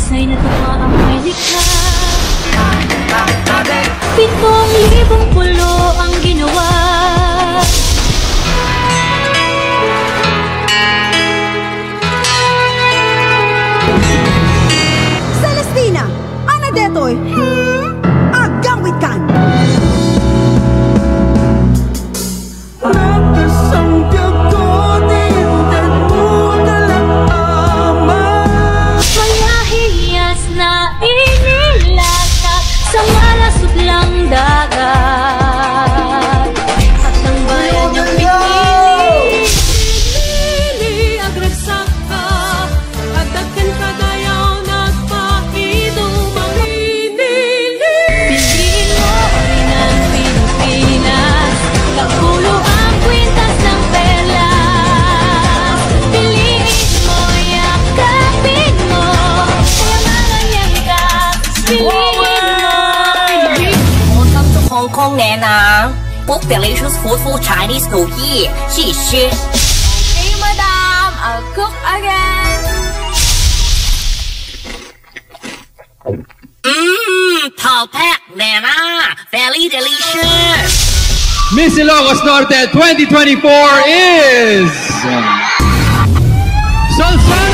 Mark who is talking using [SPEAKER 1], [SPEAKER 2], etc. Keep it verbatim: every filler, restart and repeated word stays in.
[SPEAKER 1] Isa'y natuwa ang may likha. Pitong libong pulo ang ginawa.
[SPEAKER 2] Celestina, ana detoy, hmm? Agawid kan.
[SPEAKER 1] Malahiyas na inilagak sa malasot lang dagat. At ang bayan niyang pinili, pinili agragsak ka. At agkan kagayaw nagpaido manginili. Piliin mo rin ang Pilipinas, kagulo ang kwintas ng perlas. Piliin mo, yakapin mo, kayamanan niyang ka. Piliin mo.
[SPEAKER 3] Welcome to Hong Kong, Nana. Book delicious food for Chinese New Year. 谢谢.
[SPEAKER 4] Hey, madam, I'll cook again.
[SPEAKER 3] Mmm, tall pack, Nana. Very delicious.
[SPEAKER 5] Miss Ilocos Norte twenty twenty-four is... Salsa!